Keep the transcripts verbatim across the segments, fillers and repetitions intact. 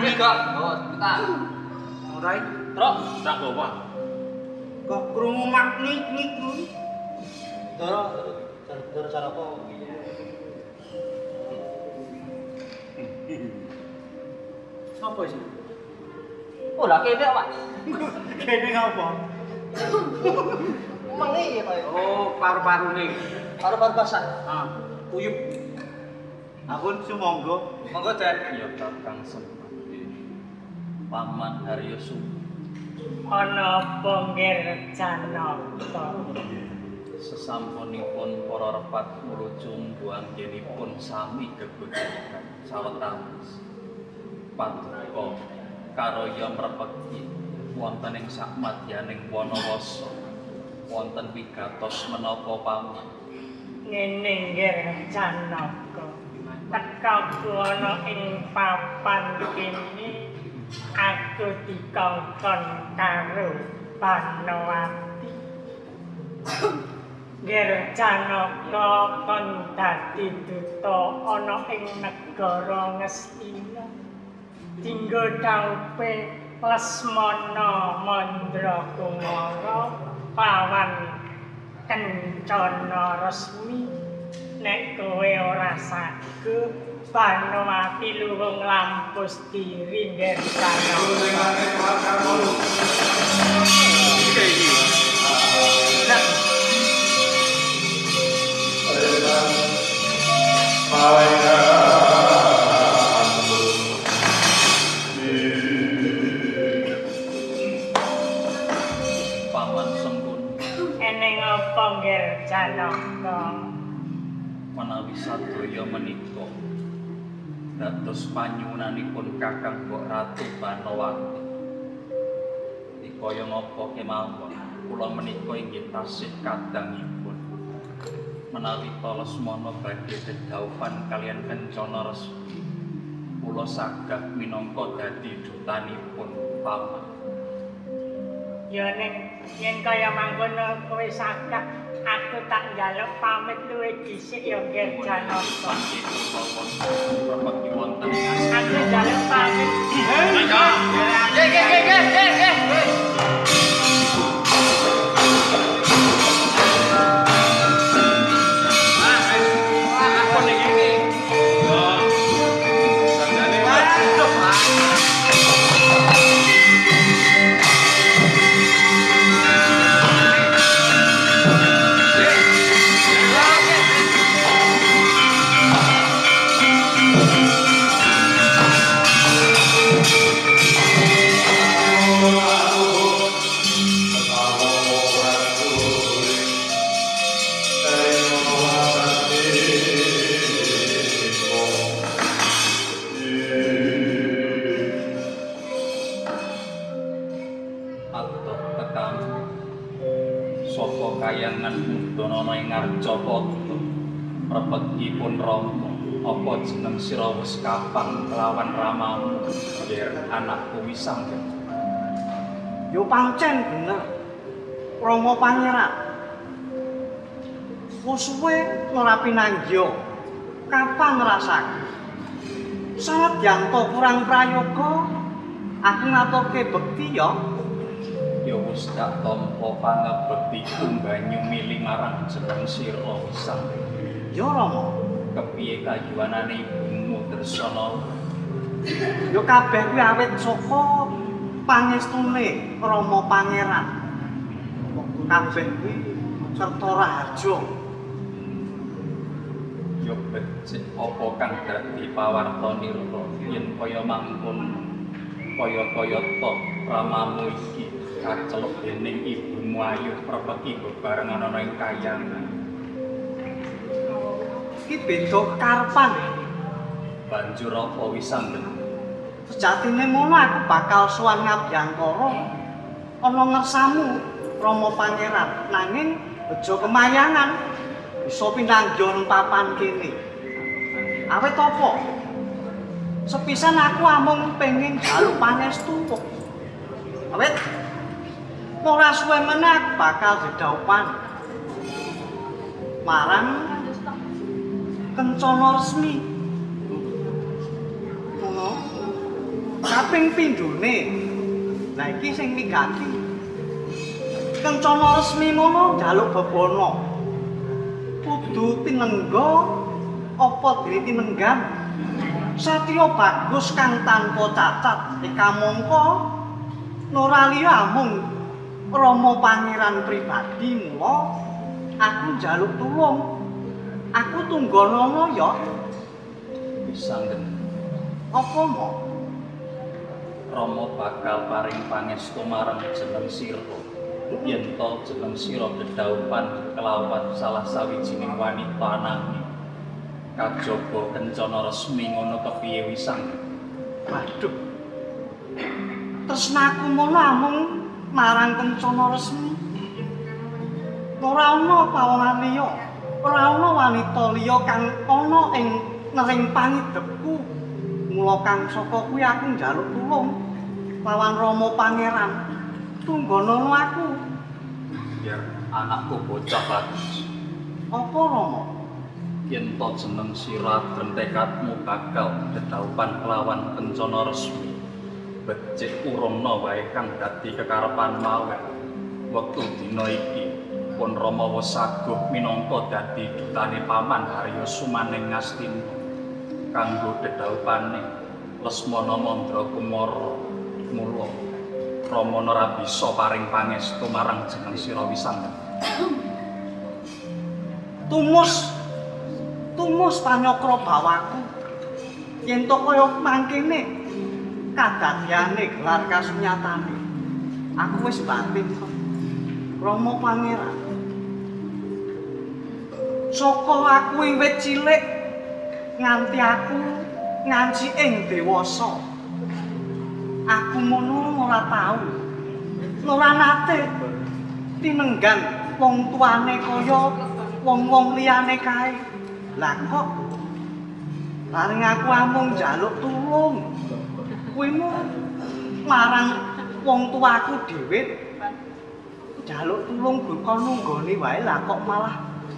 magnik kok. Oh, sebentar. Ora iki. Truk, sak apa? Kok krungu magnik niku. Doro, doro cara apa? Sapa sih? Oh, lah kene, Pak. Kene ngapa? Emang iya kaya. Oh, paru-parune. Paru-paru basah. Ah, uyup. Ampun sumangga. Monggo, Den. Ya Kakang Sempat. Paman Haryo Sumba. Ana apa ngger Janaka? Sesampunipun para repat mulujung buanggenipun sami gegegan sawetawis. Paduka karaya mrepeki wonten ing sakmadyaning wanawasa wonten wigatos menapa paman. Ngene ngger Janaka. Tekaku ana ing papan kene aku dikongkon karo Panowati. Ngger Janaka kon dadi duta ana ing negara Ngastina. Dinggo dhaupe Lesmana Mandra Kumara pawan kencana resmi. Nek kowe ora saged Panowati luwung lampus diri ngger Janaka. Paman Sempun Eneng apa ngger Janaka? menawi sadaya menika dados panyuwunanipun Kakang Mbok Ratu Panowati. Dikaya ngapa kemawon kula menika inggih tasih kadangipun menawi Lesmana badhe dedhaupan kalian kencana resmi kula saged minangka dadi dutanipun paman. Ya ning yen kaya mangkono kowe saged aku tak njaluk pamit luwih dhisik ya ngger Janaka. Aku njaluk pamit. Ge ge ge ge ge ge. Repekipun Rama apa jeneng sira wis kapang kelawan ramamu ngger anakku wisang. Yo pancen bener. Rama Pangeran. Wis suwe ora pinanggih. Kapan ngrasake? Sanadyan to kurang prayoga, aku ngaturke bekti ya. Ya wis tak tampa pangebektiku banyu mili marang jeneng sira wisang. Ya Rama, kepiye kayuwanane ibumu Dresana? ya kabeh kuwi awit saka pangestune Rama Pangeran. Kabeh kuwi serta raharja. Ya becik apa kang dadi pawartanira yen kaya mangkon kaya-kaya to ramamu iki kaceluk dening ibumu ayu prepeki bebarengan ana ing kayangan. Iki beda karepan. Banjur apa wisanggen? Sejatine ngono aku bakal sowan Ngabyangkara ana ngersamu Rama Pangeran, nanging aja kemayangan bisa pinanggon papan kene. Awit apa? Sepisan aku amung pengin jaluk pangestu kok. Awit ora suwe meneh aku bakal dedhaupan marang kencana resmi. Ngono. kaping pindhone. Lah iki sing migati. Kencana resmi mono njaluk bebono. Kudu tinengga apa dene tinenggan. Satya bagus kang tanpa cacat. Eka mongko Noraliya amung Rama pangeran pribadi mula aku njaluk tulung. Aku tungganana ya. Pisanggen. Apa mo? Rama bakal paring pangestu marang jeneng sira. Yen to jeneng sira dedaupan kelawan salah sawijining wanita ananging kajaba kencana resmi ngono kepiye wisang. Waduh. Tresnaku mono amung marang kencana resmi. Ora ana pawongan liya, ora ana wanita liya kang ana ing nering pangidepku. Mula kang saka kuwi aku njaluk tulung lawan Rama pangeran. Tungganana aku. Biar anakku bocah bagus. Apa Rama? Yen to jeneng sira ben tekadmu bakal dedaupan kelawan kencana resmi. Becik urungna wae kang dadi kekarepan mawe. Wektu dina iki pun Rama wis saguh minangka dadi dutane paman Harya Sumaning Ngastina kanggo dedaupane Lesmana Mandra Kumara. Mula Rama ora bisa paring pangestu marang jeneng sira Wisangga. Tumus tumus panyakra bawaku. Yen to kaya mangkene kadadiane gelar kasunyatane. Aku wis batin kok. Rama pangeran. Saka aku wiwit cilik nganti aku nganci ing dewasa. Aku mono ora tau. Ora nate tinenggan wong tuane kaya wong-wong liyane kae. Lah kok paring aku amung njaluk tulung. Kuwi marang wong tuaku dhewe njaluk tulung buka nunggoni wae lah kok malah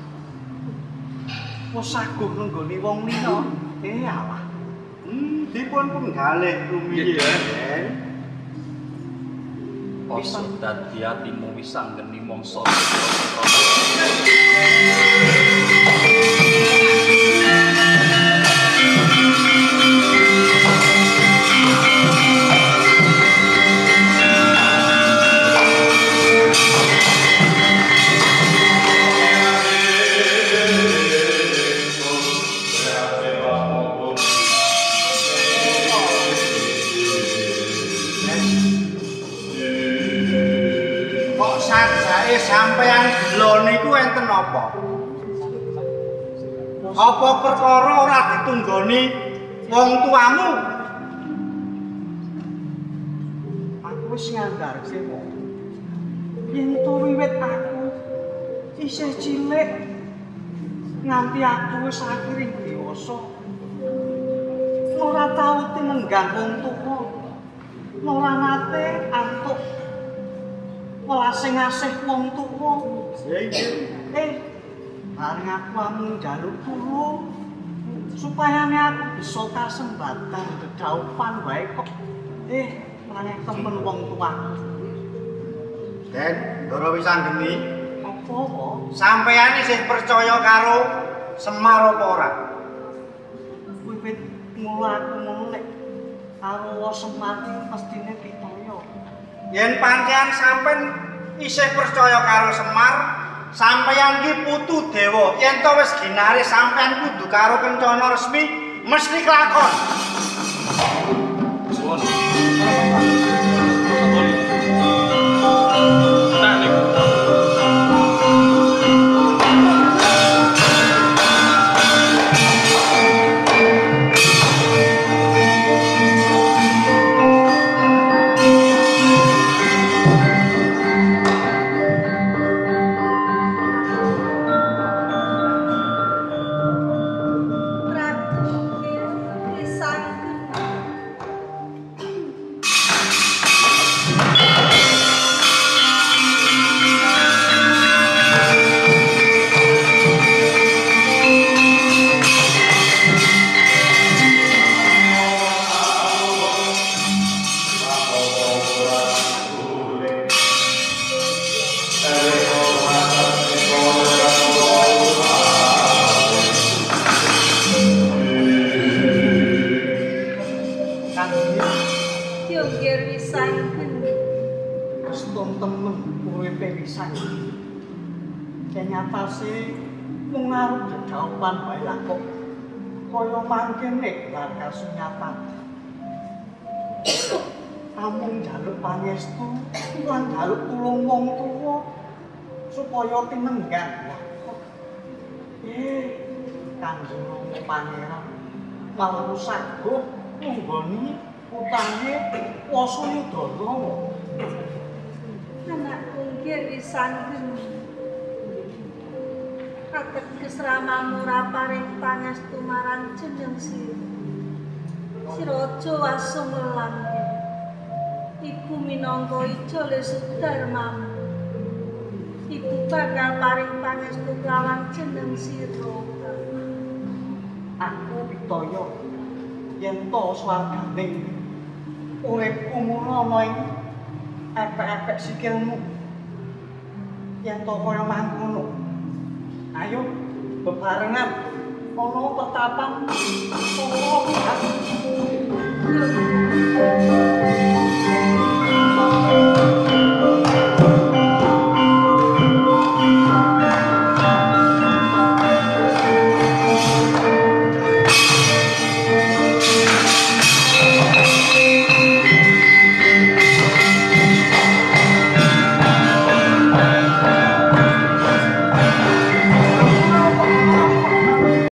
wis saguh nunggoni wong liya. Eh alah. Hmm, dipun penggalih rumiyin. Oso dadi atimu Wisanggeni mangsa. Sampeyan gelo niku enten apa? Apa perkara ora ditunggoni wong tuamu? Aku wis ngandharke wong. Yen to wiwit aku isih cilik nganti aku wis akhiring dewasa. Ora tau tinenggan wong tuwa. Ora nate antuk welasing asih wong tuwa. Eh, paring aku amung njaluk tulung supayane aku bisa kasembatan dedaupan wae kok. Eh, malah temen wong tuaku. Den, Ndara Wisanggeni, Apa kok? sampeyan isih percaya karo Semar apa ora? Wiwit mula aku mulih karo Semar iki mestine pitaya. Yen pancen sampeyan isih percaya karo Semar, sampeyan ki putu dewa. Yen to wis ginare sampeyan kudu karo kencana resmi mesti kelakon. Suwun. Yo nggih wisangken. Keston temen uripe wisan. Kenyatase mung arep gegaupan bae lah kok. Kaya mangkene bakal sunyatan. Amung njaluk pangestu lan njaluk tulung wong tuwa supaya tinenggan. Eh, Kanjeng Rama Pangeran malah rusak go nggoni utange Wasayudara. Anakku nggih wisangken. Kateges ramamu ora paring pangestu marang jeneng sira. Sira aja wasung lelang. Ibu minangka ijole sudarmamu. Ibu bakal paring pangestu kelawan jeneng sira. Aku pitaya yen to swargane uripku mula ana ing epek-epek sikilmu. Yen to kaya mangkono. Ayo bebarengan ana tetapan para